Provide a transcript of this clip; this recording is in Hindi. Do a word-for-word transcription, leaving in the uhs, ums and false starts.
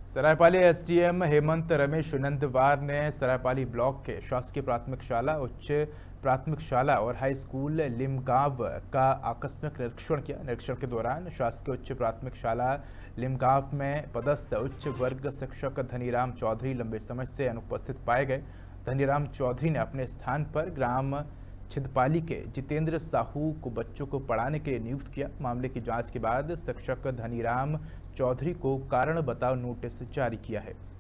सरायपाली एसडीएम हेमंत रमेश नंदवार ने सरायपाली ब्लॉक के शासकीय प्राथमिक शाला, उच्च प्राथमिक शाला और हाई स्कूल लिमगांव का आकस्मिक निरीक्षण किया। निरीक्षण के दौरान शासकीय उच्च प्राथमिक शाला लिमगांव में पदस्थ उच्च वर्ग शिक्षक धनीराम चौधरी लंबे समय से अनुपस्थित पाए गए। धनीराम चौधरी ने अपने स्थान पर ग्राम छिदपाली के जितेंद्र साहू को बच्चों को पढ़ाने के लिए नियुक्त किया। मामले की जांच के बाद शिक्षक धनीराम चौधरी को कारण बताओ नोटिस जारी किया है।